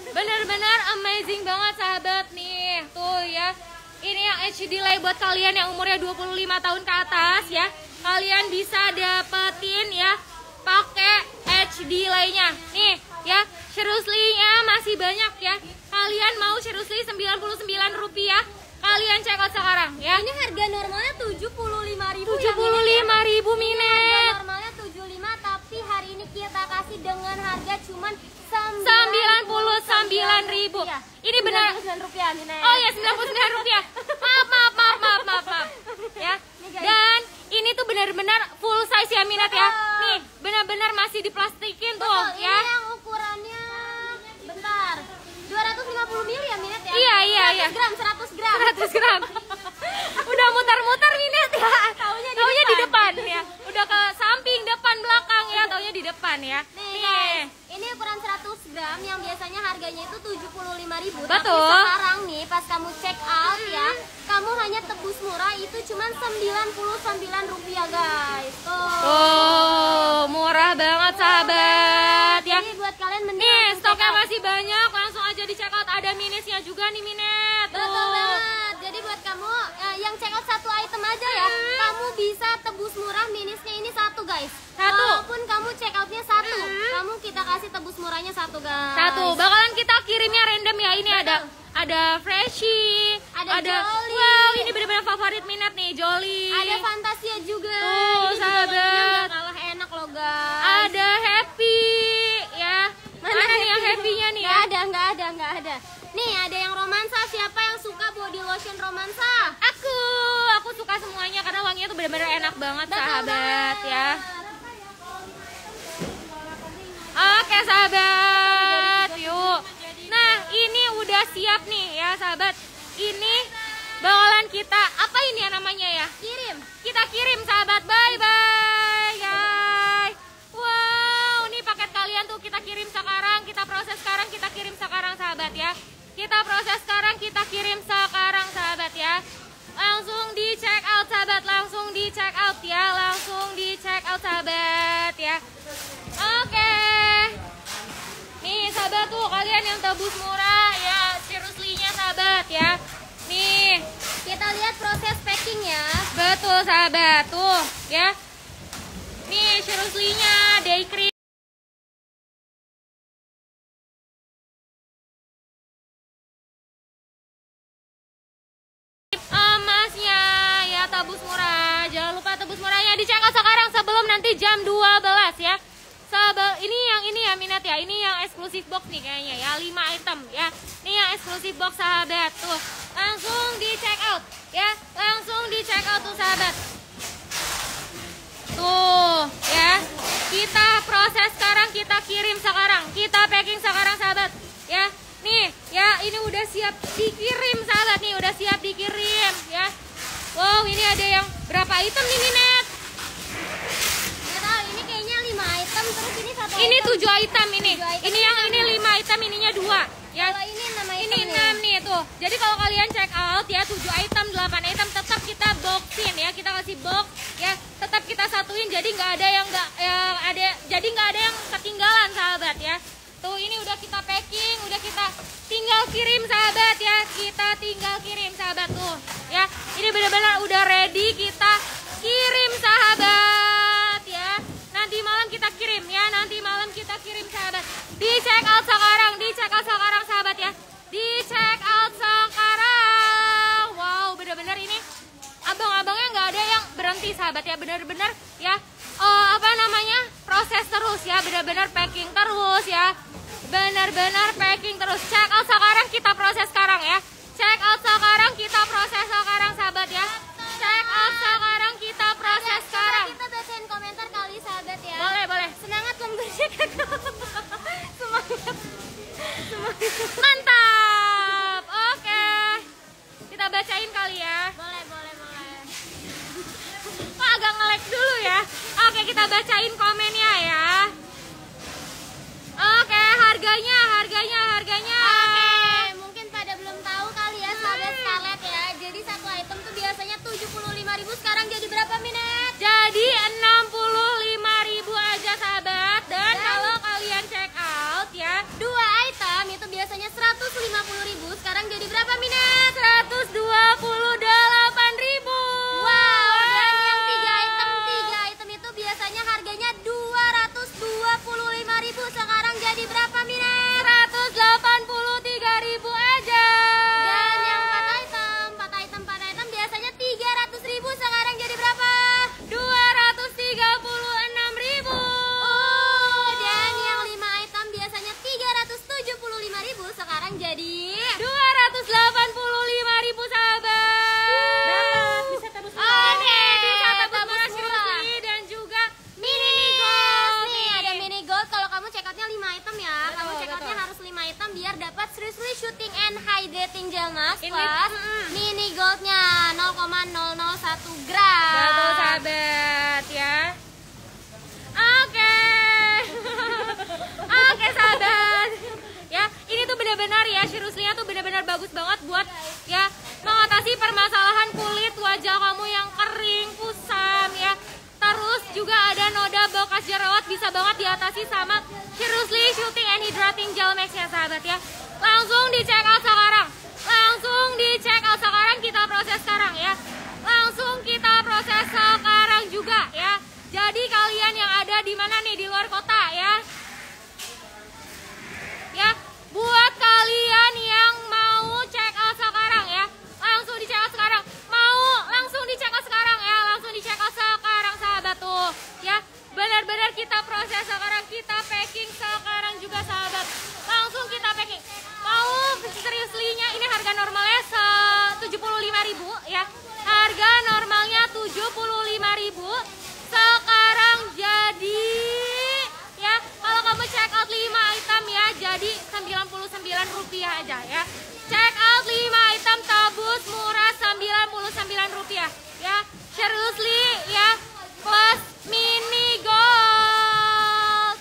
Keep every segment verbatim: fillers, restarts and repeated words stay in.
Bener-bener amazing banget sahabat nih. Tuh ya. Ini yang H D delay buat kalian yang umurnya dua puluh lima tahun ke atas ya. Kalian bisa dapetin ya pakai H D delay-nya. Nih ya, seriously-nya masih banyak ya. Kalian mau seriously sembilan puluh sembilan rupiah. Kalian check out sekarang ya. Ini harga normalnya tujuh puluh lima ribu. tujuh puluh lima ribu Minet. Normalnya tujuh puluh lima, tapi hari ini kita kasih dengan harga cuman sembilan puluh sembilan ribu. Ini benar sembilan puluh sembilan rupiah Minet. Oh ya, sembilan puluh sembilan rupiah. Maaf, maaf, maaf, maaf, maaf, maaf. Ya. Dan ini tuh benar-benar full size ya Minat ya. Nih, benar-benar masih diplastikin tuh. Betul, ya. Ini yang ukurannya bentar. dua ratus lima puluh mili ya Minat ya? Iya, iya, iya. seratus gram, seratus gram. seratus gram. Udah mutar-mutar Minat ya. Taunya di Taunya di depan. depan ya. Udah ke samping, depan, belakang ya. Taunya di depan ya. Nih, Nih. guys, ini ukuran seratus gram yang biasanya harganya itu tujuh puluh lima ribu. Betul. Tapi sekarang nih pas kamu check out ya, kamu hanya tebus murah itu cuma sembilan puluh sembilan rupiah guys. Tuh. Oh, murah banget sahabat ya. Jadi buat kalian mending Nih, langsung stoknya check out. masih banyak. Langsung aja di check out. Ada minisnya juga nih Minet. Tuh. Betul banget. Jadi buat kamu eh, yang check out satu item aja ya, Hmm. kamu bisa tebus murah minisnya ini satu guys. Satu. Walaupun kamu check outnya satu, Hmm. kamu kita kasih tebus murahnya satu guys. Satu, bakalan kita kirimnya random ya. Ini ada ada Freshie, Ada Jolly. Wow, ini benar-benar favorit Minat nih, Jolly. Ada Fantasia juga. Tuh, Ini juga sahabat. logonya nggak kalah enak loh guys. Ada Happy ya. Mana, nih yang happy-nya nih ya? Nggak ada, nggak ada, nggak ada. Nih ada yang romansa. Siapa yang suka body lotion romansa? Aku, aku suka semuanya karena wanginya tuh benar-benar enak banget Betul sahabat banget. ya. Oke sahabat, yuk. Nah ini udah siap nih ya sahabat. Ini bakalan kita, apa ini ya namanya ya? Kirim. Kita kirim sahabat, bye bye guys. Wow, nih paket kalian tuh kita kirim sekarang, kita proses sekarang, kita kirim sekarang sahabat ya. Kita proses sekarang, kita kirim sekarang sahabat ya. Langsung di check out sahabat, langsung di check out ya, langsung di check out sahabat ya. Oke. Nih sahabat tuh kalian yang tebus murah ya, seriously-nya sahabat ya. Nih, Kita lihat proses packingnya. betul sahabat tuh ya. Nih seriously-nya day cream. Emasnya ya tebus murah. Jangan lupa tebus murahnya di check out sekarang sebelum nanti jam dua belas ya. Sebel, ini yang ini ya Minat ya. Ini yang eksklusif box nih kayaknya ya, lima item ya. Ini yang eksklusif box sahabat tuh. Langsung di check out ya. Langsung di check out tuh sahabat. Tuh ya. Kita proses sekarang, kita kirim sekarang. Kita packing sekarang sahabat ya. Nih ya, ini udah siap dikirim sahabat nih, udah siap dikirim ya. Wow, ini ada yang berapa item nih Minat? Nggak tahu, ini kayaknya lima item, terus ini satu Ini item. tujuh item ini. Tujuh item. Ini yang ini lima item, ininya dua. Ya. Kalau ini enam item Ini nih. enam nih tuh. Jadi kalau kalian check out ya tujuh item, delapan item tetap kita boxin ya. Kita kasih box ya. Tetap kita satuin jadi nggak ada yang nggak ya, ada jadi nggak ada yang ketinggalan sahabat ya. Tuh ini udah kita packing, udah kita tinggal kirim sahabat ya. Kita tinggal kirim sahabat tuh ya. Ini benar-benar udah ready kita kirim sahabat ya. Nanti malam kita kirim ya. Nanti malam kita kirim sahabat. Di check out sekarang, di check out sekarang sahabat ya. Di check out sekarang. Wow, benar-benar ini abang-abangnya nggak ada yang berhenti sahabat ya. Benar-benar ya. Oh, apa namanya? Proses terus ya. Benar-benar packing terus ya. Benar-benar packing terus. Check out sekarang, kita proses sekarang ya. Check out sekarang, kita proses sekarang sahabat ya. Check out sekarang, kita proses sekarang. Kita bacain komentar kali sahabat ya. Boleh, boleh. Semangat lembur check out. Semangat. Semangat. Mantap. Oke. Kita bacain kali ya. Boleh, boleh, boleh. Kok agak nge-lag dulu ya. Oke, kita bacain komennya ya. Oke, harganya, harganya, harganya. Oke, mungkin pada belum tahu kali ya sahabat Scarlett ya. Jadi satu item tuh biasanya tujuh puluh lima ribu, sekarang jadi berapa Minat? Jadi enam puluh lima ribu aja sahabat. Dan kalau kalian check out ya, Dua item itu biasanya item biar dapat seriously shooting and hydrating gel mask Ini, plus mm, mini goldnya nol koma nol nol satu gram. Betul sahabat ya. Oke. Oke sahabat. Ya, ini tuh benar-benar ya, seriously-nya tuh benar-benar bagus banget buat ya mengatasi permasalahan kulit wajah kamu yang kering, kusam ya. Terus juga ada noda bekas jerawat bisa banget diatasi sama seriously shooting and hydrating gel mask ya sahabat ya. Langsung di check out sekarang. Langsung di check out sekarang, kita proses sekarang ya. Langsung kita proses sekarang juga ya. Jadi kalian yang ada di mana nih, di luar kota ya. Ya, buat kalian yang mau check out sekarang ya, langsung di check out sekarang. Mau langsung di check out sekarang ya, langsung di check out sekarang sahabat tuh. Ya, benar-benar kita proses sekarang, kita packing sekarang juga sahabat. Langsung kita packing. Mau seriously-nya ini harga normalnya tujuh puluh lima ribu ya. Harga normalnya tujuh puluh lima ribu. Sekarang jadi ya, kalau kamu check out lima item ya, jadi sembilan puluh sembilan rupiah aja ya. Check out lima item tabus murah sembilan puluh sembilan rupiah ya. Seriously ya, plus mini gold.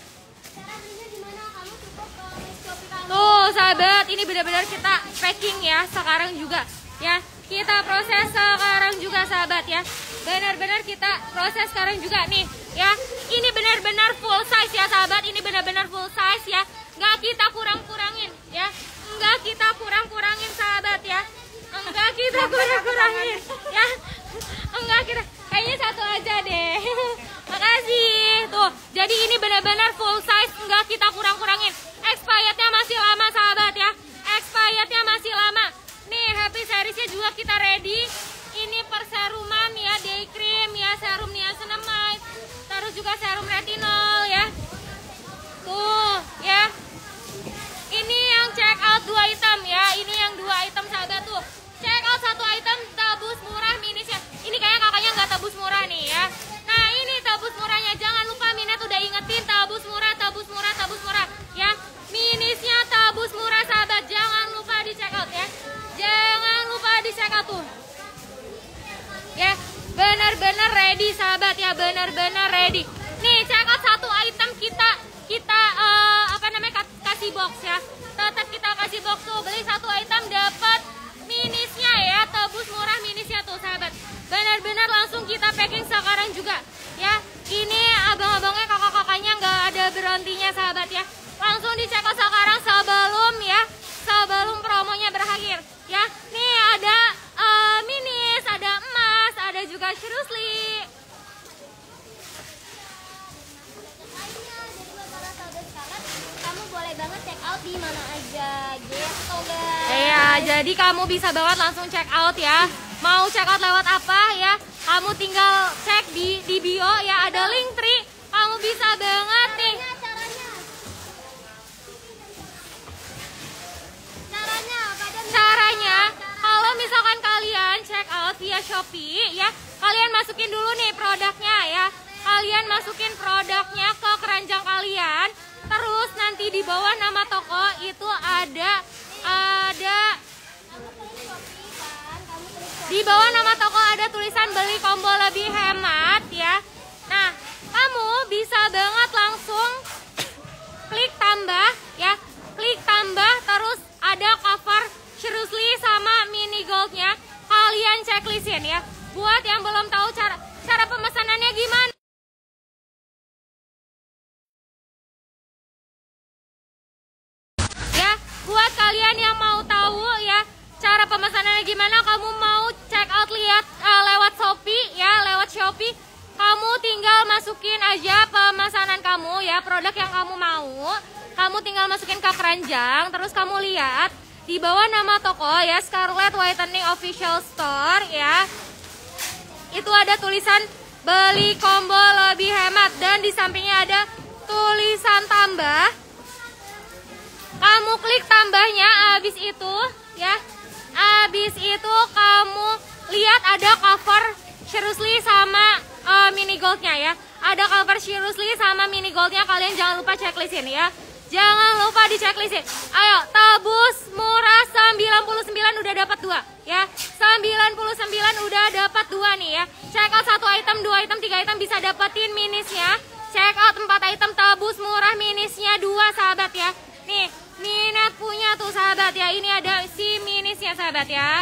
Tuh sahabat, ini benar-benar kita packing ya sekarang juga ya. Kita proses sekarang juga sahabat ya. Benar-benar kita proses sekarang juga nih ya. Ini benar-benar full size ya sahabat. Ini benar-benar full size ya. Nggak kita kurang-kurangin ya. Nggak kita kurang-kurangin sahabat ya. Enggak kita kurang-kurangin ya. Enggak kita. Kayaknya satu aja deh. Makasih. Tuh, jadi ini benar-benar full size. Enggak kita kurang-kurangin. Expirednya masih lama sahabat ya. Expirednya masih lama. Nih, Happy Seriesnya juga kita ready. Ini perseruman ya, day cream ya, serum niacinamide, terus juga serum retinol ya. Tuh ya. Ini yang check out dua item ya. Ini yang dua item sahabat tuh. Check out satu item tabus murah minisnya. Ini kayaknya kakaknya nggak tabus murah nih ya. Nah, ini tabus murahnya. Jangan lupa Minet udah ingetin tabus murah, tabus murah, tabus murah ya. Minisnya tabus murah sahabat. Jangan lupa di check out ya. Jangan lupa di check out tuh. Ya, benar-benar ready sahabat ya, benar-benar ready. Nih, check out satu item kita kita uh, apa namanya kasih box ya. Tetap kita kasih box tuh, beli satu item dapat minisnya ya, tebus murah minisnya tuh sahabat. Benar-benar langsung kita packing sekarang juga ya. Ini abang-abangnya, kakak-kakaknya nggak ada berhentinya sahabat ya. Langsung di check out sekarang sebelum ya, sebelum promonya berakhir ya. Nih ada uh, minis, ada emas, ada juga seriously. Kamu boleh banget check out di mana aja gitu guys. Iya, jadi kamu bisa banget langsung check out ya. Mau check out lewat apa ya? Kamu tinggal cek di di bio ya, ada link tree. Kamu bisa banget nih. Caranya, caranya, pada Caranya, kalau misalkan kalian check out via Shopee ya, kalian masukin dulu nih produknya ya. Kalian masukin produknya ke keranjang kalian. Terus nanti di bawah nama toko itu ada ada di bawah nama toko ada tulisan beli combo lebih hemat ya. Nah, kamu bisa banget langsung klik tambah ya. Klik tambah terus ada cover seriously sama mini goldnya. Kalian checklistin ya. Buat yang belum tahu cara cara pemesanannya gimana, buat kalian yang mau tahu ya cara pemesanannya gimana, kamu mau check out lihat uh, lewat Shopee ya, lewat Shopee, kamu tinggal masukin aja pemesanan kamu ya, produk yang kamu mau, kamu tinggal masukin ke keranjang, terus kamu lihat di bawah nama toko ya, Scarlett Whitening Official Store ya, itu ada tulisan beli combo lebih hemat dan di sampingnya ada tulisan tambah. Kamu klik tambahnya, habis itu ya, habis itu kamu lihat ada cover seriously sama uh, mini goldnya ya. Ada cover seriously sama mini goldnya, kalian jangan lupa checklistin ya. Jangan lupa di checklistin. Ayo, sahabat ya.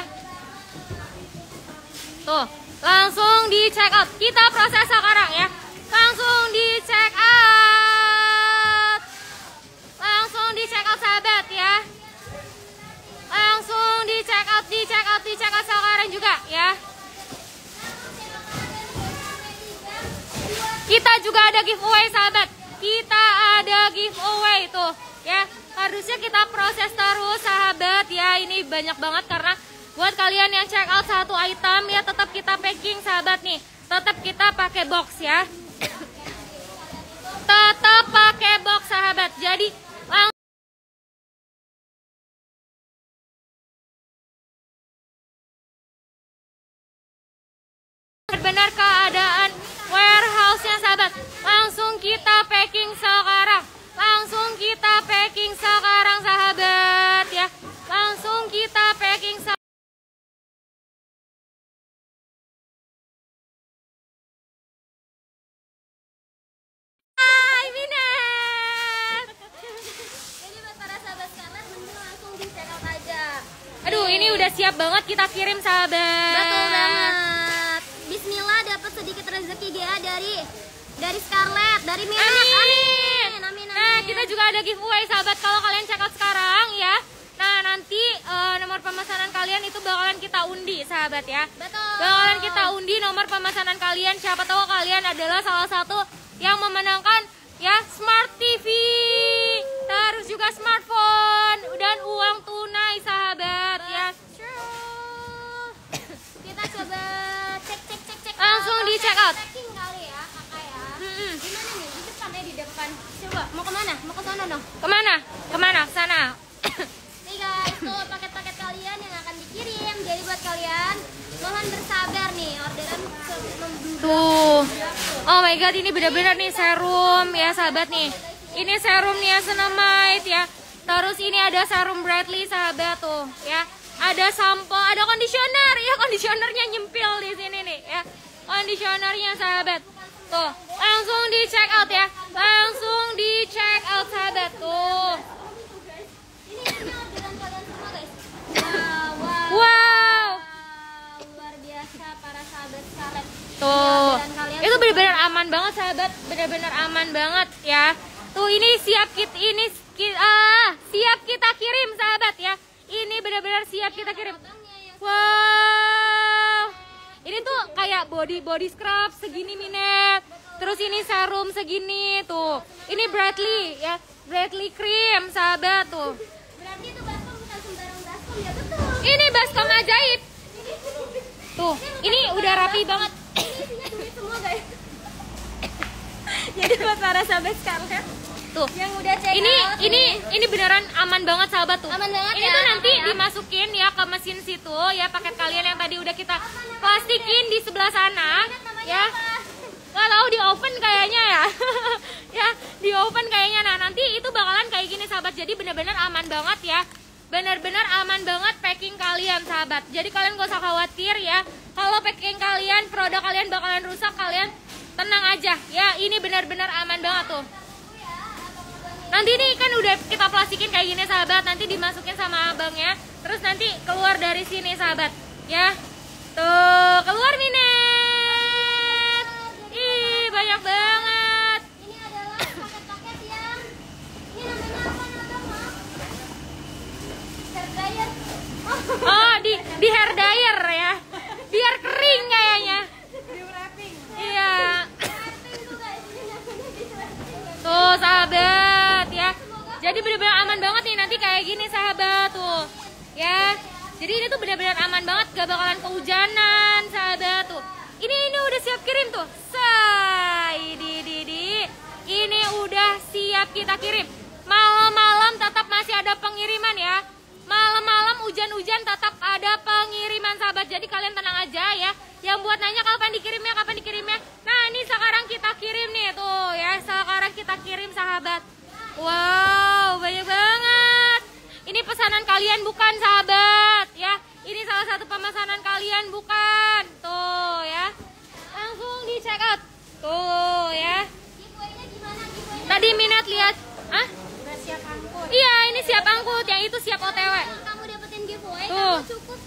Tuh, langsung di check out. Kita proses sekarang ya. Langsung di check out. Langsung di check out sahabat ya. Langsung di check out, di check out, di check out sekarang juga ya. Kita juga ada giveaway sahabat. Kita ada giveaway tuh ya. Harusnya kita proses terus sahabat ya. Ini banyak banget karena buat kalian yang check out satu item ya, tetap kita packing sahabat nih. Tetap kita pakai box ya. Tetap pakai box sahabat. Jadi langsung benar keadaan warehouse-nya sahabat. Langsung kita packing sekarang. Langsung kita packing sekarang sahabat ya. Langsung kita packing sekarang. Hai Minet. Jadi buat para sahabat Scarlet mending langsung di check out aja. Aduh, ini udah siap banget kita kirim sahabat. Betul banget. Bismillah dapat sedikit rezeki dia dari dari Scarlet, dari Minet. Amin. Amin, amin, Nah, amin. kita juga ada giveaway sahabat. Kalau kalian check out sekarang ya, nah nanti uh, nomor pemesanan kalian itu bakalan kita undi sahabat ya. Betul. Bakalan kita undi nomor pemesanan kalian. Siapa tahu kalian adalah salah satu yang memenangkan ya Smart T V, terus juga smartphone dan uang tunai sahabat ya. True. Kita coba cek cek cek cek. Langsung di check out. Checking kali ya, Kakak ya. Mm-mm. Gimana nih? Di depan ya, di depan. Coba mau kemana? Mau ke sana dong. Kemana? Kemana? Sana. Nih guys, tuh paket-paket kalian yang akan dikirim. Jadi buat kalian mohon bersabar nih, orderan sebelum Tuh. Oh my god, ini benar-benar nih serum ya sahabat nih. Ini serum niacinamide ya. Terus ini ada serum Bradley sahabat tuh ya. Ada sampo, ada conditioner ya, conditionernya nyempil di sini nih ya. Conditionernya sahabat. Tuh, langsung di check out ya. Langsung di check out sahabat tuh. ini ini orderan kalian semua guys. Wow, wow, Wow. luar biasa para sahabat Scarlet. Tuh, Orderan kalian itu benar-benar aman banget sahabat, benar-benar aman banget ya. Tuh ini siap kita ini ki- ah, siap kita kirim sahabat ya. Ini benar-benar siap kita kirim. Wow, ini tuh kayak body body scrub segini Minet. Terus ini serum segini tuh. Ini Bradley ya, Bradley cream sahabat tuh. Berarti itu baskom bukan sembarang baskom ya, betul. Ini baskom ajaib. Tuh, ini udah rapi banget. Ini isinya duit semua guys. Jadi buat para sahabat Scarlet Tuh. yang udah check Ini out ini ini beneran aman banget sahabat tuh. Aman banget ini ya, tuh nanti aman ya. dimasukin ya ke mesin situ ya, paket kalian yang tadi udah kita plastikin di sebelah sana ya. Nggak tahu di oven kayaknya ya. Ya, di oven kayaknya. Nah, nanti itu bakalan kayak gini sahabat. Jadi bener-bener aman banget ya. Bener-bener aman banget packing kalian sahabat. Jadi kalian gak usah khawatir ya. Kalau packing kalian, produk kalian bakalan rusak, kalian tenang aja ya. Ini bener-bener aman banget tuh. Nanti ini kan udah kita plastikin kayak gini sahabat. Nanti dimasukin sama abangnya. Terus nanti keluar dari sini sahabat ya. Tuh, keluar Minet. Ih, banyak banget. Ini adalah paket-paket yang ini namanya apa nama? Hair dryer. Oh, Oh, di di hair dryer ya. Biar kering kayaknya. di wrapping. Iya. Wrapping tuh guys, ini namanya di wrapping. Tuh, sahabat ya. Jadi benar-benar aman banget nih nanti kayak gini sahabat tuh. Ya. Jadi ini tuh benar-benar aman banget, gak bakalan kehujanan sahabat tuh. Ini ini udah siap kirim tuh. Say, di di di. Ini udah siap kita kirim. Malam-malam tetap masih ada pengiriman ya. Malam-malam hujan-hujan tetap ada pengiriman sahabat. Jadi kalian tenang aja ya. Yang buat nanya kapan dikirimnya, kapan dikirimnya. Nah, ini sekarang kita kirim nih tuh ya. Sekarang kita kirim sahabat. Wow, banyak banget. Ini pesanan kalian bukan sahabat ya. Ini salah satu pemesanan kalian bukan. Tuh ya. Langsung di check out. Tuh ya. Giveaway-nya gimana? Giveaway-nya Tadi Minat lihat. Ah? udah siap angkut. Iya, ini siap angkut. Yang itu siap O T W. Kalau kamu dapetin giveaway, Tuh. kamu cukup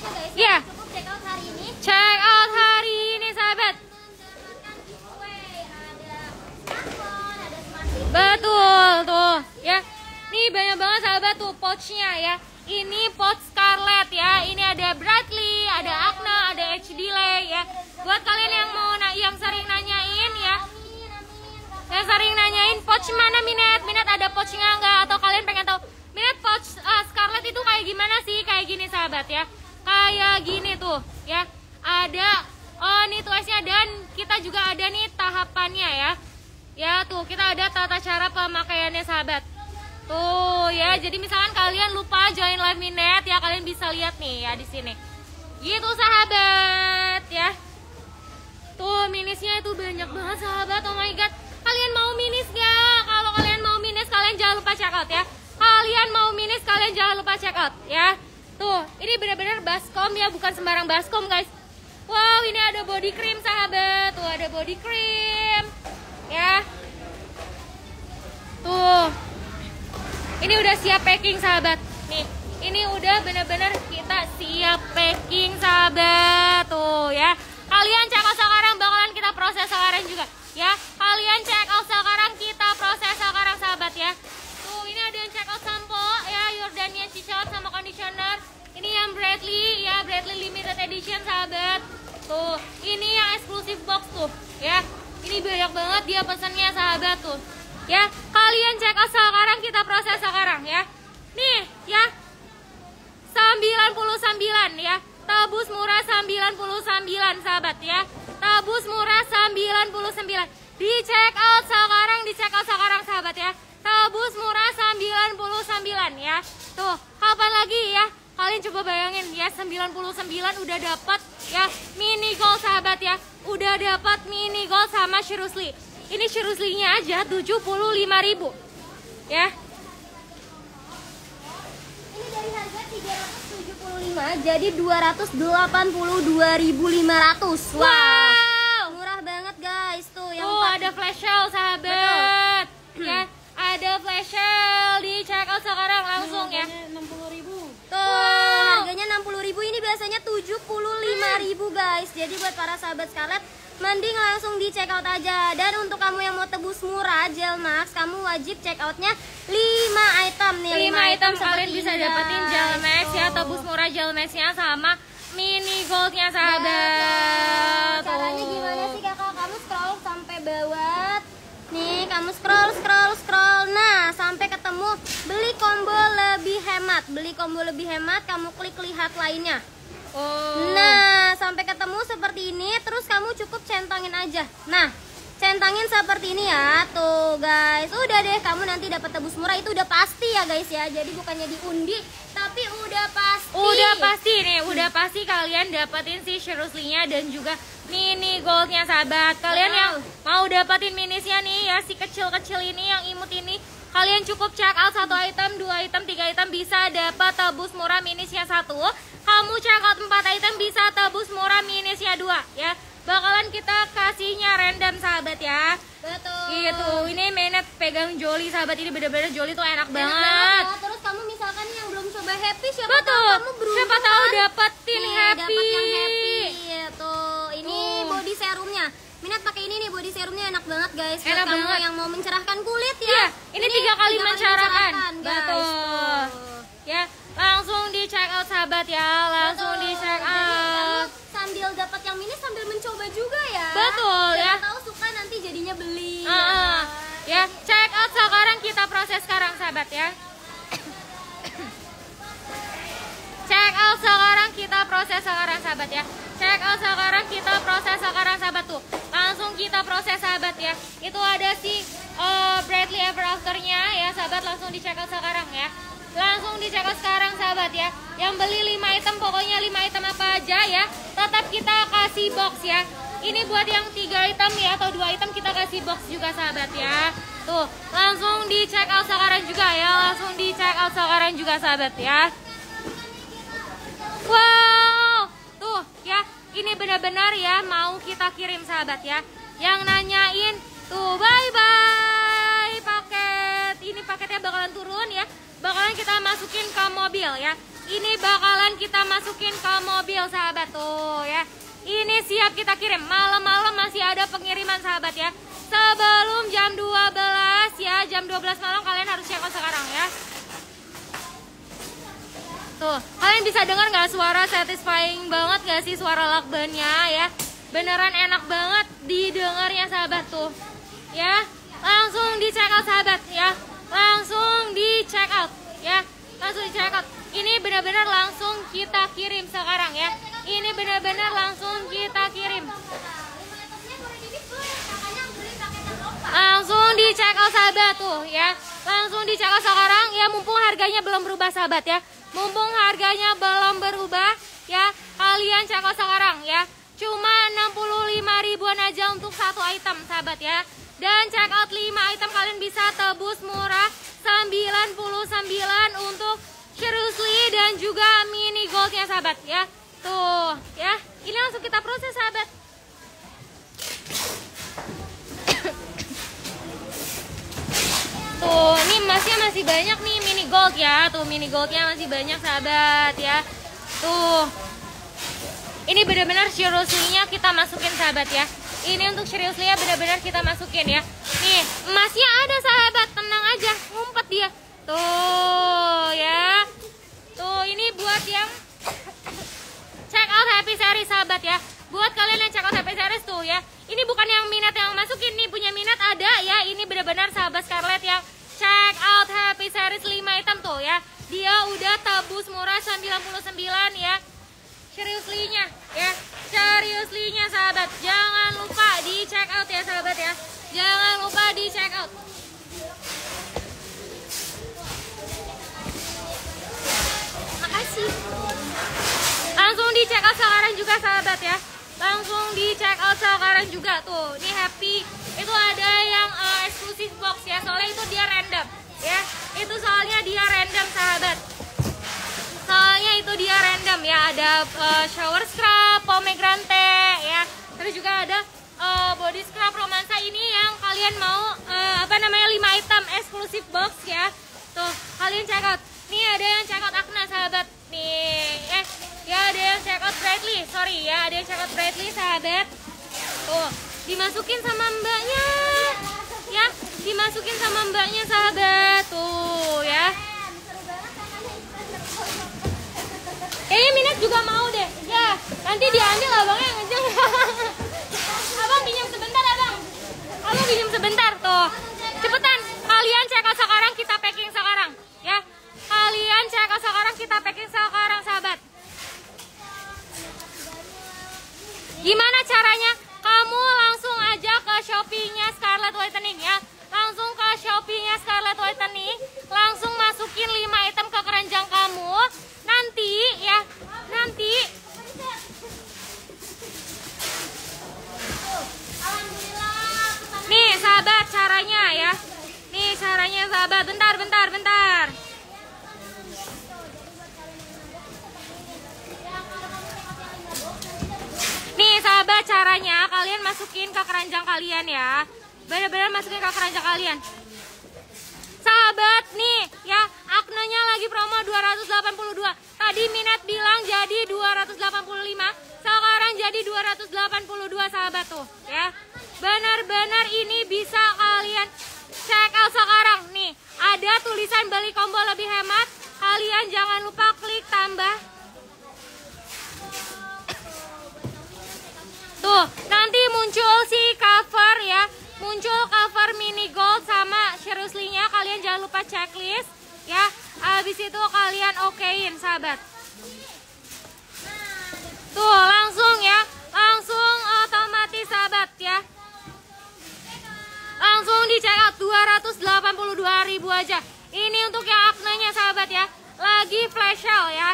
ya guys. Iya. Cukup check out hari ini. Check out hari ini sahabat. Mendapatkan giveaway. Ada smartphone, ada smart T V. Betul tuh ya. Nih banyak banget sahabat tuh pouchnya ya. Ini pouch Scarlett ya. Ini ada Bradley, ada Agna, ada H D Lay ya. Buat kalian yang mau na yang sering nanyain ya. Yang sering nanyain pouch mana Minat? Minat ada pouchnya enggak? Atau kalian pengen tahu Minat pouch uh, Scarlett itu kayak gimana sih? Kayak gini sahabat ya. Kayak gini tuh ya. Ada oh nih tulisnya dan kita juga ada nih tahapannya ya. Ya tuh kita ada tata cara pemakaiannya sahabat. Tuh ya, jadi misalkan kalian lupa join live Minat ya, kalian bisa lihat nih ya di sini. Gitu sahabat ya. Tuh minisnya itu banyak banget sahabat. Oh my god. Kalian mau minis gak? Kalau kalian mau minis kalian jangan lupa check out ya. Kalian mau minis kalian jangan lupa check out ya. Tuh, ini benar-benar baskom ya, bukan sembarang baskom guys. Wow, ini ada body cream sahabat. Tuh ada body cream ya. Tuh. Ini udah siap packing sahabat. Nih, ini udah bener-bener kita siap packing sahabat. Tuh ya. Kalian check out sekarang, bakalan kita proses sekarang juga ya. Kalian check out sekarang, kita proses sekarang sahabat ya. Tuh, ini ada yang check out sampo ya, Jordanian Chichot sama conditioner. Ini yang Bradley ya, Bradley limited edition sahabat. Tuh, ini yang eksklusif box tuh ya. Ini banyak banget dia pesannya sahabat tuh. Ya, kalian check out sekarang, kita proses sekarang ya. Nih, ya. sembilan puluh sembilan ya. Tebus murah sembilan puluh sembilan sahabat ya. Tebus murah sembilan puluh sembilan. Di check out sekarang, di check out sekarang sahabat ya. Tebus murah sembilan puluh sembilan ya. Tuh, kapan lagi ya? Kalian coba bayangin ya, sembilan puluh sembilan udah dapat ya mini gold sahabat ya. Udah dapat mini gold sama seriously. Ini seriously-nya aja tujuh puluh lima ribu ya. Ini dari harga tiga ratus tujuh puluh lima jadi dua ratus delapan puluh dua ribu lima ratus. Wow. Wow. Murah banget guys tuh yang Tuh ada flash sale sahabat. Ya, ada flash sale di check out sekarang langsung ya. enam puluh ribu. Tuh, Wow. harganya enam puluh ribu, ini biasanya tujuh puluh lima ribu guys. Jadi buat para sahabat Scarlett, mending langsung di check out aja. Dan untuk kamu yang mau tebus murah Gel Max, kamu wajib check outnya lima item nih. lima item seperti kalian bisa ini, dapetin guys. Gel Max ya, Tuh. tebus murah Gel Max-nya sama mini goldnya Betul. sahabat. Caranya Tuh. gimana sih kakak? Kamu scroll sampai bawah. Nih, kamu scroll, scroll, scroll. Nah, sampai ketemu beli combo lebih hemat. Beli combo lebih hemat, kamu klik lihat lainnya. Oh. Nah, sampai ketemu seperti ini, terus kamu cukup centangin aja. Nah, centangin seperti ini ya, tuh guys. Udah deh, kamu nanti dapat tebus murah, itu udah pasti ya guys ya. Jadi bukannya diundi, tapi udah pasti. Udah pasti nih, udah pasti kalian dapetin si seriously-nya dan juga mini goldnya sahabat. Kalian Wow. yang mau dapetin minisnya nih ya, si kecil-kecil ini yang imut ini, kalian cukup check out satu item, dua item, tiga item bisa dapat tebus murah minisnya satu. Kamu check out empat item bisa tebus murah minisnya dua ya. Bakalan kita kasihnya random sahabat ya. Betul. Gitu. Ini Minat pegang Jolly sahabat, ini bener-bener Jolly tuh enak Enak banget. ya. Terus kamu misalkan yang belum coba happy, siapa Betul. tahu kamu beruntung Siapa tahu kan? dapetin Nih, happy. dapat yang happy. Tuh, ini Tuh. body serumnya. Minat pakai ini nih, body serumnya enak banget guys. Buat Enak kamu banget. yang mau mencerahkan kulit ya. Iya, ini tiga kali mencerahkan. guys. Betul. Tuh. Ya, langsung di check out sahabat ya, langsung Betul. di check Jadi kamu out. sambil dapat yang mini sambil mencoba juga ya. Betul, Siapa ya. tahu suka nanti jadinya beli. Ah, ah. Ya, check out sekarang, kita proses sekarang sahabat ya. Check out sekarang, kita proses sekarang sahabat ya. Check out sekarang, kita proses sekarang sahabat tuh. Langsung kita proses sahabat ya. Itu ada si uh, Bradley Ever After-nya ya sahabat, langsung di check out sekarang ya. Langsung di check out sekarang sahabat ya. Yang beli lima item, pokoknya lima item apa aja ya, tetap kita kasih box ya. Ini buat yang tiga item ya, atau dua item kita kasih box juga sahabat ya. Tuh, langsung di check out sekarang juga ya. Langsung di check out sekarang juga sahabat ya. Wow, tuh ya, ini benar-benar ya mau kita kirim sahabat ya. Yang nanyain tuh, bye bye paket. Ini paketnya bakalan turun ya, bakalan kita masukin ke mobil ya. Ini bakalan kita masukin ke mobil sahabat tuh ya. Ini siap kita kirim. Malam-malam masih ada pengiriman sahabat ya. Sebelum jam dua belas ya, jam dua belas malam kalian harus check out sekarang ya. Tuh, kalian bisa dengar nggak suara satisfying banget gak sih suara lakbannya ya? Beneran enak banget didengarnya sahabat tuh ya. Langsung di check out sahabat ya. Langsung di check out ya. Langsung di check out. Ini benar-benar langsung kita kirim sekarang ya. Ini benar-benar langsung kita kirim. Langsung di check out sahabat tuh ya. Langsung di check out sekarang ya, mumpung harganya belum berubah sahabat ya. Mumpung harganya belum berubah ya, kalian check out sekarang ya. Cuma enam puluh lima ribuan aja untuk satu item sahabat ya. Dan check out lima item kalian bisa tebus murah sembilan puluh sembilan untuk seriously dan juga mini goldnya sahabat ya. Tuh ya, ini langsung kita proses sahabat. Tuh, ini emasnya masih banyak nih mini gold ya. Tuh, mini goldnya masih banyak sahabat ya. Tuh, ini benar-benar seriously-nya kita masukin sahabat ya. Ini untuk seriously-nya benar-benar kita masukin ya. Nih, emasnya ada sahabat, tenang aja, ngumpet dia. Tuh ya. Tuh, ini buat yang check out Happy Series sahabat ya. Buat kalian yang check out Happy Series tuh ya. Ini bukan yang minat yang masukin nih, punya minat ada ya. Ini benar-benar sahabat Scarlett yang check out Happy Series lima item tuh ya. Dia udah tebus murah sembilan puluh sembilan ya. Seriously-nya ya. Seriously-nya sahabat. Jangan lupa di check out ya sahabat ya. Jangan lupa di check out. Makasih. Langsung di check out sekarang juga sahabat ya. Langsung di check out sekarang juga tuh. Ini Happy itu ada yang uh, eksklusif box ya. Soalnya itu dia random ya. Itu soalnya dia random sahabat. Soalnya itu dia random ya. Ada uh, shower scrub, pomegranate ya. Terus juga ada uh, body scrub romansa ini yang kalian mau uh, apa namanya lima item eksklusif box ya. Tuh, kalian check out. Nih ada yang check out Akna sahabat. Nih, eh ya ada yang check out Bradley. Sorry ya, ada yang check out Bradley sahabat. Tuh, dimasukin sama mbaknya. Ya, dimasukin sama mbaknya sahabat. Tuh ya. Kayaknya minat juga mau deh. Ya, nanti diambil abangnya yang ngejeng. Abang pinjam sebentar abang. Abang pinjam sebentar tuh. Cepetan, kalian check out sekarang, kita packing sekarang. Ya, kalian check out sekarang, kita packing sekarang sahabat. Gimana caranya? Kamu langsung aja ke Shopee-nya Scarlett Whitening ya. Langsung ke Shopee-nya Scarlett Whitening, langsung masukin lima item ke keranjang kamu. Nanti ya, nanti nih sahabat caranya ya. Nih caranya sahabat, bentar bentar bentar. Nih sahabat caranya, kalian masukin ke keranjang kalian ya. Benar-benar masukin ke keranjang kalian. Sahabat nih ya, Aknanya lagi promo dua ratus delapan puluh dua. Tadi minat bilang jadi dua ratus delapan puluh lima, sekarang jadi dua ratus delapan puluh dua sahabat tuh ya. Benar-benar ini bisa kalian check out sekarang nih. Ada tulisan beli combo lebih hemat. Kalian jangan lupa klik tambah. Tuh, nanti muncul si cover ya. Muncul cover mini gold sama seriously-nya. Kalian jangan lupa checklist ya. Habis itu kalian okein sahabat. Tuh, langsung ya. Langsung otomatis sahabat ya. Langsung di check out dua ratus delapan puluh dua ribu aja. Ini untuk yang Aknanya sahabat ya. Lagi flash sale ya.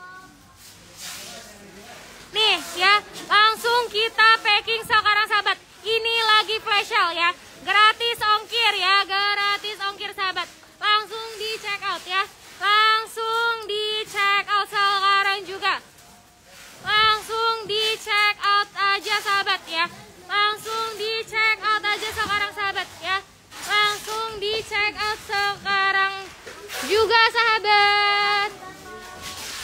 Nih ya, langsung kita packing sekarang sahabat. Ini lagi flash sale ya. Gratis ongkir ya, gratis ongkir sahabat. Langsung di check out ya. Langsung di check out sekarang juga. Langsung di check out aja sahabat ya. Langsung di check out aja sekarang sahabat ya. Langsung di check out sekarang juga sahabat.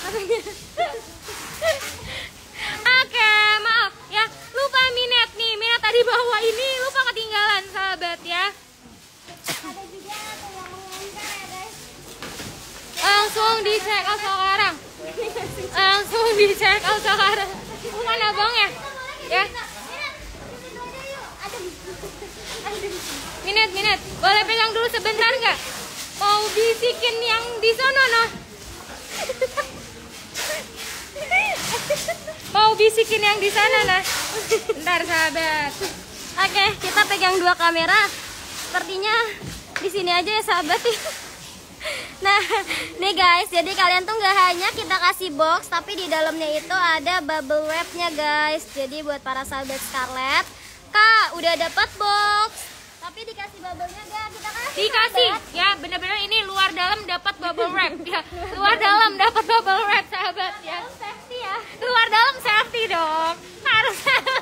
Oke, maaf ya, lupa Minat nih. Minat tadi bawa ini lupa ketinggalan sahabat ya. Ada juga tuh yang mengencar ya guys. Langsung di check out sekarang. Langsung di check out sekarang. Bukan abang ya? Ya. Minat, Minat, boleh pegang dulu sebentar nggak? Mau bisikin yang di sono noh. Mau bisikin yang di sana nah. Bentar sahabat. Oke, kita pegang dua kamera. Sepertinya di sini aja ya sahabat. Nah, nih guys, jadi kalian tuh nggak hanya kita kasih box, tapi di dalamnya itu ada bubble wrapnya guys. Jadi buat para sahabat Scarlett, Kak udah dapat box, tapi dikasih bubble-nya gak? Kita kasih. Dikasih sahabat. ya, bener-bener ini luar dalam dapat bubble wrap ya. Luar dalam dapat bubble wrap sahabat ya. Safety ya. Luar dalam safety dong. Harus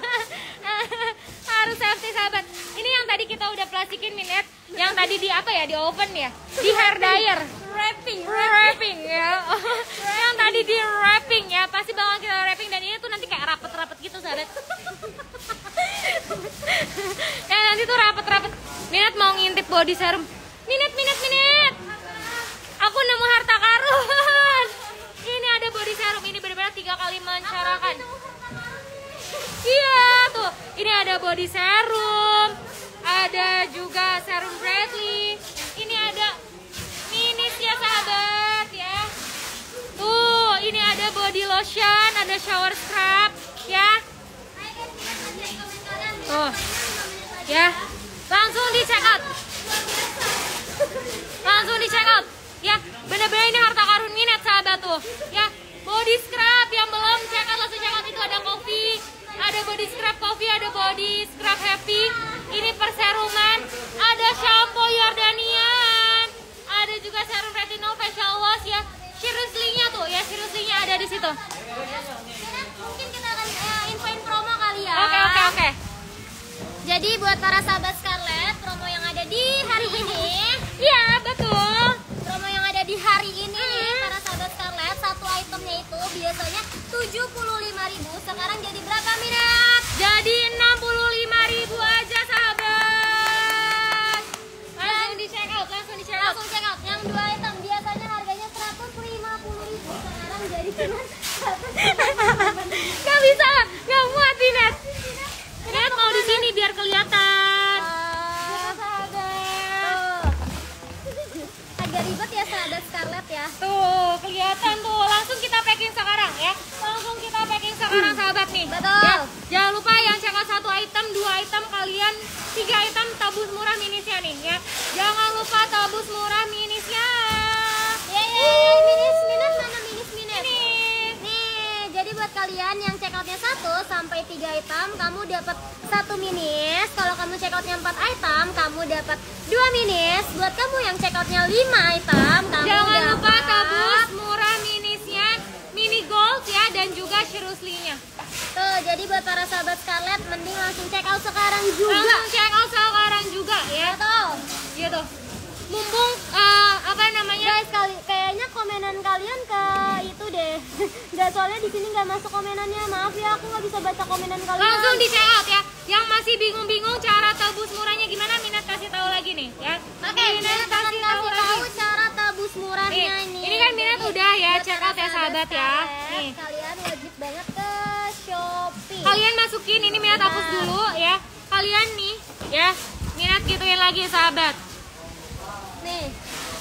harus safety sahabat. Ini yang tadi kita udah plastikin Minat, yang tadi di apa ya, di oven ya, di hair dryer. Wrapping, Wrapping ya. Yang tadi di wrapping ya, pasti bakal kita wrapping dan ini tuh nanti kayak rapet-rapet gitu sahabat. Ya nanti tuh rapet-rapet. Minat mau ngintip body serum. Minat, Minat, Minat. Aku nemu harta karun. Ini ada body serum, ini benar-benar tiga kali mencarakan. Iya tuh, ini ada body serum, ada juga serum Bradley. Ini ada minis ya sahabat ya. Tuh, ini ada body lotion, ada shower scrub ya. Oh, ya, langsung di check out, langsung di check out, ya, bener-bener ini harta karun Minat sahabat tuh, ya, body scrub yang belum check out langsung check out. Itu ada coffee, ada body scrub coffee, ada body scrub happy, ini perseruman, ada shampoo Jordanian, ada juga serum retinol facial wash ya, seriously-nya tuh, ya seriously-nya ada di situ. Mungkin kita akan eh, infoin promo kali ya. Oke, oke, oke. Jadi buat para sahabat Scarlett, promo yang ada di hari ini, Iya, betul. promo yang ada di hari ini nih para sahabat Scarlett, satu itemnya itu biasanya tujuh puluh lima ribu, sekarang jadi berapa Minat? Jadi enam puluh lima ribu aja sahabat. Langsung di check out, langsung di check out. Langsung check out. Yang dua item biasanya harganya seratus lima puluh ribu, sekarang jadi cuma Gak bisa, gak muat Minat. Minat mau di sini biar kelihatan. Ah, Sahabat. agak ribet ya sahabat Scarlett ya. Tuh, kelihatan tuh. Langsung kita packing sekarang ya. Langsung kita packing sekarang sahabat nih. Betul. Ya, jangan lupa yang check out satu item, dua item kalian, tiga item tabus murah minisnya nih ya. Jangan lupa tabus murah minisnya. Yeay, minis Minat mana minis Minat? Ini. Nih, jadi buat kalian yang check outnya satu sampai tiga item, kamu dapat satu minis. Kalau kamu check outnya empat item, kamu dapat dua minis. Buat kamu yang check outnya lima item, kamu Jangan dapat lupa tabus murah minisnya, mini gold ya, dan juga seriously-nya. Tuh, jadi buat para sahabat Scarlett, mending langsung check out sekarang juga. Langsung check out sekarang juga ya. Betul. Gitu. Mumpung eh, apa namanya? Guys, kali, kayaknya komenan kalian ke itu deh. Nggak, soalnya di sini nggak masuk komenannya. Maaf ya, aku nggak bisa baca komenan kalian. Langsung di check out ya. Yang masih bingung-bingung cara tabus murahnya gimana, Minat kasih tahu lagi nih ya. Oke, Minat akan kasih tahu cara tabus murahnya Nih, ini. ini kan Minat udah ya Buat check para out ya sahabat ya. Scarlett, Nih. kalian wajib banget ke Shopee. Kalian masukin ini Minat hapus dulu ya. Kalian nih ya. Minat gituin lagi sahabat. Nih.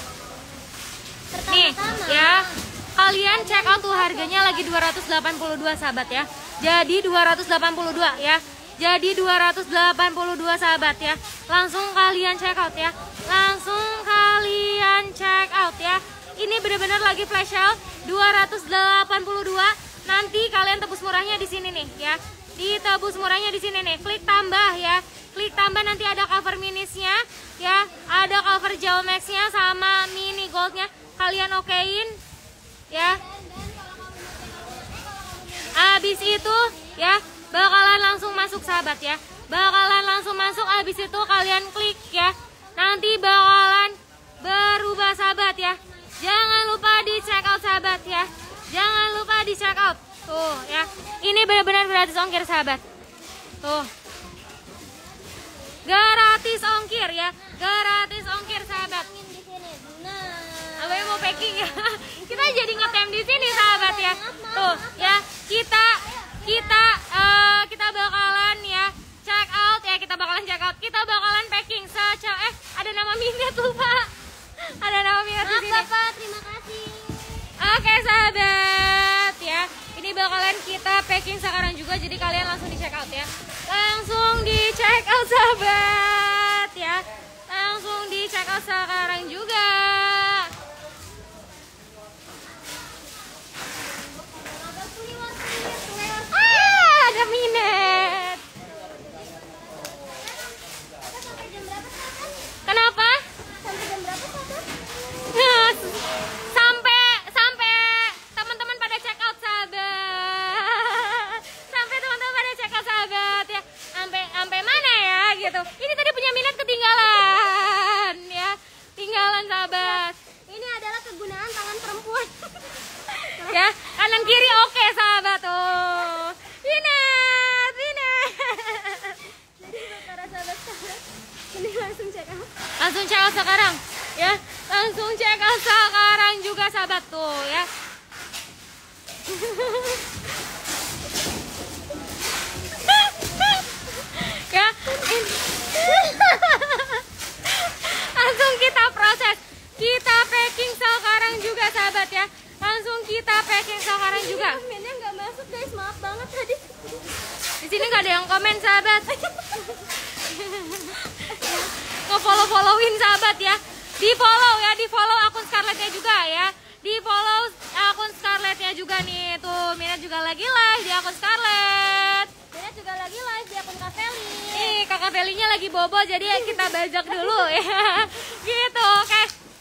Nih Pertama-tama. ya. Kalian check out tuh harganya lagi dua ratus delapan puluh dua sahabat ya. Jadi dua ratus delapan puluh dua ya. Jadi dua ratus delapan puluh dua sahabat ya. Langsung kalian check out ya. Langsung kalian check out ya. Ini benar-benar lagi flash sale dua ratus delapan puluh dua. Nanti kalian tebus murahnya di sini nih ya. Di tebus murahnya di sini nih. Klik tambah ya. Klik tambah, nanti ada cover minisnya ya. Ada cover gel maxnya sama mini goldnya. Kalian okein ya. Abis itu ya bakalan langsung masuk sahabat ya. Bakalan langsung masuk, abis itu kalian klik ya. Nanti bakalan berubah sahabat ya. Jangan lupa di check out sahabat ya. Jangan lupa di check out. Tuh ya. Ini benar-benar gratis ongkir sahabat. Tuh. Gratis ongkir ya. Gratis ongkir sahabat. Nah, Abang mau packing ya. Kita jadi ngetem di sini sahabat ya. Tuh ya. Kita kita uh, kita bakalan ya check out ya. Kita bakalan check out. Kita bakalan packing saja. Eh, ada nama Minat lupa. Ada nama Minat di sini. Maaf Bapak, terima kasih. Oke sahabat ya, ini bakalan kita packing sekarang juga, jadi kalian langsung di check out ya. Langsung di check out sahabat ya. Langsung di check out sekarang juga. Ah, ada Minat. Kenapa? Sampai jam berapa Bapak? Nah, sampai sampai teman-teman pada check out sahabat. Sampai teman-teman pada check out sahabat ya. Sampai sampai mana ya gitu. Ini tadi punya Minat ketinggalan ya. Tinggalan sahabat. Ini adalah kegunaan tangan perempuan. Ya, kanan kiri oke sahabat tuh. Minat, Minat. Jadi buat para sahabat-sahabat, ini langsung check out. Langsung check out sekarang ya. Langsung check out sekarang juga sahabat tuh ya. Ya, ini. Langsung kita proses. Kita packing sekarang juga sahabat ya. Langsung kita packing sekarang juga. Komennya nggak masuk guys, maaf banget tadi. Di sini nggak ada yang komen sahabat. Nge-follow-followin sahabat ya. Di follow ya, di follow akun Scarlettnya juga ya. Di follow akun Scarlettnya juga nih. Tuh, Minat juga lagi live di akun Scarlett. Minat juga lagi live di akun Kak Feli. Nih, Kakak Felinya lagi bobo, jadi ya kita bajak dulu ya. Gitu, oke.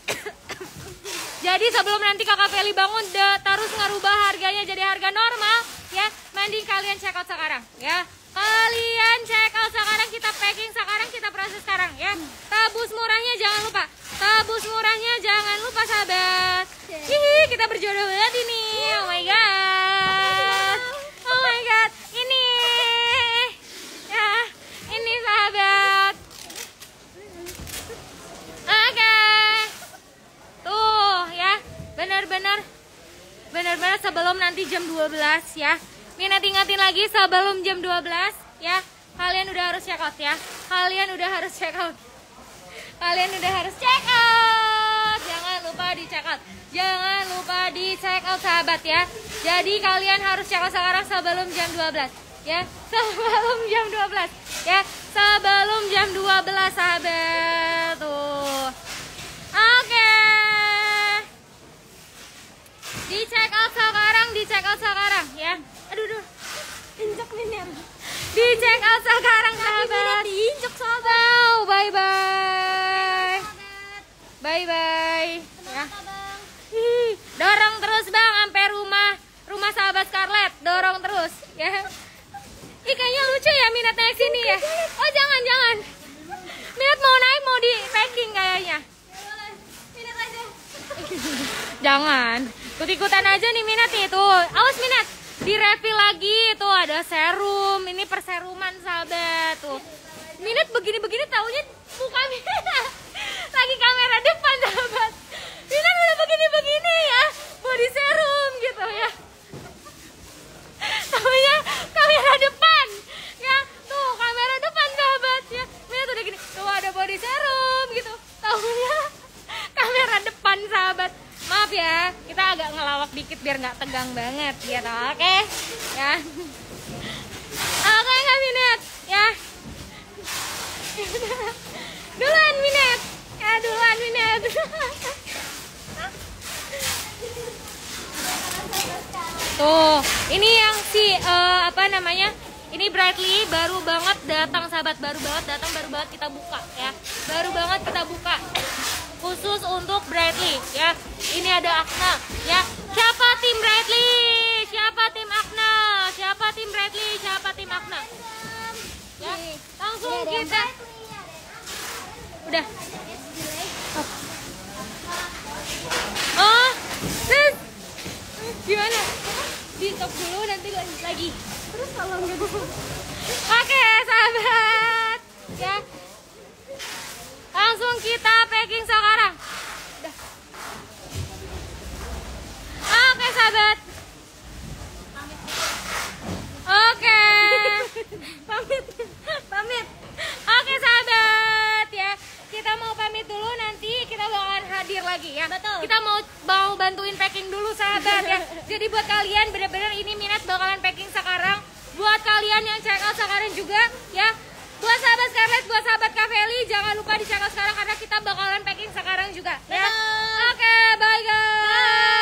Jadi sebelum nanti Kakak Feli bangun de, terus ngerubah harganya jadi harga normal ya, mending kalian check out sekarang ya. Kalian check out sekarang, kita packing sekarang, kita proses sekarang ya. Tebus murahnya jangan lupa. Tebus murahnya jangan lupa sahabat. Hihi, kita berjodoh banget ini. Oh my god. Oh my god. Ini. Ya, ini sahabat. Oke. Tuh ya, benar-benar benar-benar sebelum nanti jam dua belas ya. Minat ingatin lagi sebelum jam dua belas ya. Kalian udah harus check out ya. Kalian udah harus check out. Kalian udah harus check out. Jangan lupa di check out. Jangan lupa di check out sahabat ya. Jadi kalian harus check out sekarang sebelum jam dua belas ya. Sebelum jam dua belas ya. Sebelum jam dua belas sahabat. Tuh. Oke. Di check out sekarang, di check out sekarang ya. Aduh, aduh. Injek Minat. Di check out sekarang sahabat. Diinjek sahabat. Wow, bye bye. Bye bye. Ya. Bang. Ih, dorong terus Bang sampai rumah rumah sahabat Scarlett, dorong terus ya. Ih, kayaknya lucu ya Minat naik sini ya. Oh, jangan, jangan. Minat mau naik, mau di packing kayaknya. Minat aja. Jangan. Ikut-ikutan aja nih Minat nih tuh. Awas Minat. Di refill lagi tuh ada serum. Ini perseruman sahabat tuh. Minat begini-begini taunya muka Minat lagi kamera depan sahabat. Minat udah begini-begini ya. Body serum gitu ya. Taunya kamera depan. Ya, tuh kamera depan sahabat ya. Minat udah gini. Tuh ada body serum gitu. Taunya kamera depan sahabat. Maaf ya, kita agak ngelawak dikit biar nggak tegang banget ya, oke? Okay? Ya, oke nggak Minat? Ya, duluan Minat, ya duluan Minat. Tuh, ini yang si uh, apa namanya? Ini Brightly baru banget datang sahabat, baru banget datang, baru banget kita buka ya, baru banget kita buka. Khusus untuk Brightly ya. Ini ada Akna ya. Siapa tim Brightly? Siapa tim Akna? Siapa tim Brightly? Siapa tim Akna? Ya, langsung kita. Udah. Oh, sis. Gimana? stop dulu, nanti lanjut lagi. Terus kalau nggak bisa. Oke sahabat, ya langsung kita packing sekarang. Udah. Oke sahabat. Oke. Pamit, pamit. Oke sahabat ya, kita mau pamit dulu, nanti kita bakalan hadir lagi ya. Betul. Kita mau mau bantuin packing dulu sahabat ya. Jadi buat kalian bener-bener ini minat bakalan packing sekarang. Buat kalian yang check out sekarang juga ya. Buat sahabat Scarlett, buat sahabat Kak Feli, jangan lupa di check out sekarang karena kita bakalan packing sekarang juga ya. Betul. Oke, bye guys. Bye.